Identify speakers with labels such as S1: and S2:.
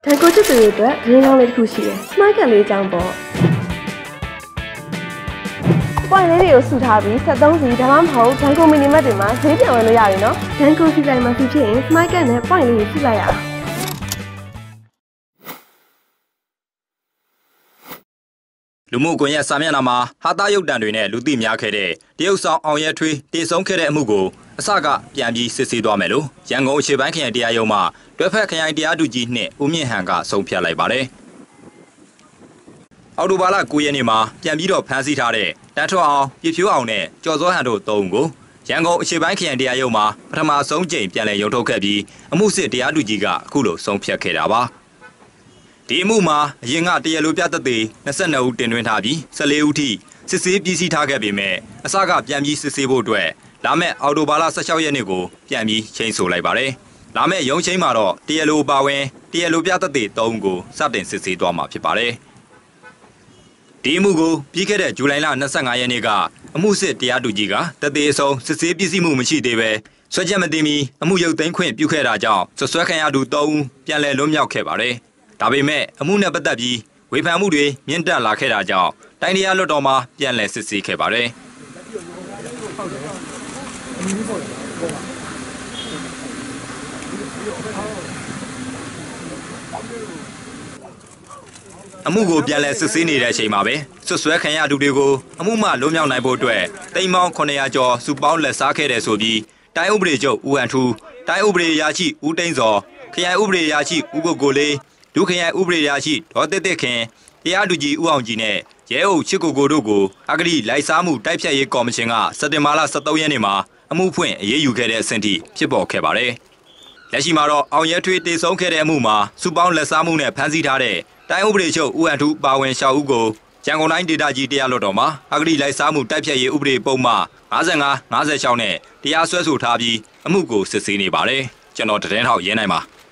S1: Thành cô chức từ đó, riêng ông lấy khu xí, mai cả lấy trang bỏ. Quay lấy điều sự thà vì sẽ đông gì đảm bảo thành cô mình mà để mà dễ dàng với lời nó. Thành cô xí lại mà xí chuyện, mai cả này quay lấy xí lại à.
S2: လူမှုကွန်ရက်စာမျက်နှာမှာဟာသားရုပ်တံတွေနဲ့လူသိများခဲ့တဲ့တရုတ်ဆောင်အောင်ရဲထွေးတည်ဆုံးခဲ့တဲ့အမှုကိုအစကပြန်ပြီးစစ်ဆေးသွားမယ်လို့ရန်ကုန်အခြေပိုင်းခရိုင်တရားရုံးမှတွဲဖက်ခရိုင်တရားသူကြီးနှင့်ဦးမြင့်ဟန်ကဆုံးဖြတ်လိုက်ပါတယ်။အော်တိုဘာလ9ရက်နေ့မှာပြန်ပြီးတော့ဖမ်းဆီးထားတဲ့တန်းထွန်းအောင်ပြည့်ဖြိုးအောင်နဲ့ကျော်စောဟန်တို့၃ဦးကိုရန်ကုန်အခြေပိုင်းခရိုင်တရားရုံးမှာပထမဆုံးကြိမ်ပြန်လည်ရုံးထုတ်ခဲ့ပြီးအမှုစစ်တရားသူကြီးကအခုလိုဆုံးဖြတ်ခဲ့တာပါ။ဒီအမှုမှာအရင်ကတရားလိုပြသက်သေ22ဦးတင်သွင်းထားပြီး14ဦးထိစစ်ဆေးပြီးစီးထားခဲ့ပေမဲ့အစကပြန်ပြီးစစ်ဆေးဖို့အတွက်လာမယ့်အော်တိုဘာလ16ရက်နေ့ကိုပြန်ပြီးချိန်ဆိုလိုက်ပါတယ်။လာမယ့်ရုံးချိန်မှာတော့တရားလိုပါဝင်တရားလိုပြသက်သေ3ဦးကိုစတင်စစ်ဆေးသွားမှာဖြစ်ပါတယ်။ဒီအမှုကိုပြီးခဲ့တဲ့ဇူလိုင်လ25ရက်နေ့ကအမှုစစ်တရားသူကြီးကသက်သေအစုံစစ်ဆေးပြီးစီးမှုမရှိသေးပဲဆွဲချက်မတင်မီအမှုရုပ်သိမ်းခွင့်ပြုခဲ့တာကြောင့်ဆွဲခံရသူ3ဦးပြန်လည်လွတ်မြောက်ခဲ့ပါတယ်။ဒါပေမဲ့အမှုနဲ့ပတ်သက်ပြီးဝေဖန်မှုတွေမြင့်တက်လာခဲ့တာကြောင့်တိုင်းတရားလွှတ်တော်မှာပြန်လည်စစ်ဆေးခဲ့ပါတယ်။အမှုကိုပြန်လည်စစ်ဆေးနေတဲ့အချိန်မှာပဲဆွဲခံရသူတွေကိုအမှုမှလွတ်မြောက်နိုင်ဖို့အတွက်တိမ်မောင်း900ကျော်စုပေါင်းလက်စားခဲ့တဲ့ဆိုပြီးတိုင်းဥပဒေချုပ်ဦးဟန်ထူးတိုင်းဥပဒေရာရှိဦးတိန်းစောခရိုင်ဥပဒေရာရှိဦးကိုကိုလေးဒုခရိုင်ဥပဒေရာရှိဒေါ်တစ်တစ်ခင်တရားသူကြီးဦးအောင်ကြီးနဲ့ရဲအုပ်ချစ်ကိုကိုတို့ကိုအဂတိလိုက်စားမှုတိုက်ဖျက်ရေးကော်မရှင်ကစက်တင်ဘာလ23ရက်နေ့မှာအမှုဖွင့်အရေးယူခဲ့တဲ့အဆင့်ထိဖြစ်ပေါ်ခဲ့ပါတယ်။လက်ရှိမှာတော့အောင်ရဲထွေးတည်ဆုံးခဲ့တဲ့အမှုမှာစုပေါင်းလက်စားမှုနဲ့ဖမ်းဆီးထားတဲ့တိုင်းဥပဒေချုပ်ဦးဟန်ထူးပါဝင်ရှောက်ဦးကိုရန်ကုန်တိုင်းဒေသကြီးတရားလွှတ်တော်မှာအဂတိလိုက်စားမှုတိုက်ဖျက်ရေးဥပဒေပုံမှန်55 56နဲ့တရားစွဲဆိုထားပြီးအမှုကိုစစ်ဆေးနေပါတယ်။ကျွန်တော်သတင်းထောက်ရဲနိုင်ပါ